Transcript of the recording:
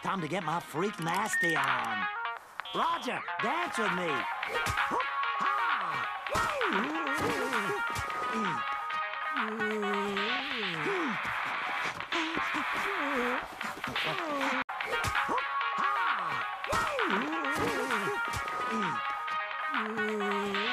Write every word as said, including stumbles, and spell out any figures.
Time to get my freak nasty on. Roger, dance with me. Whoop, ha! Whoop, ha!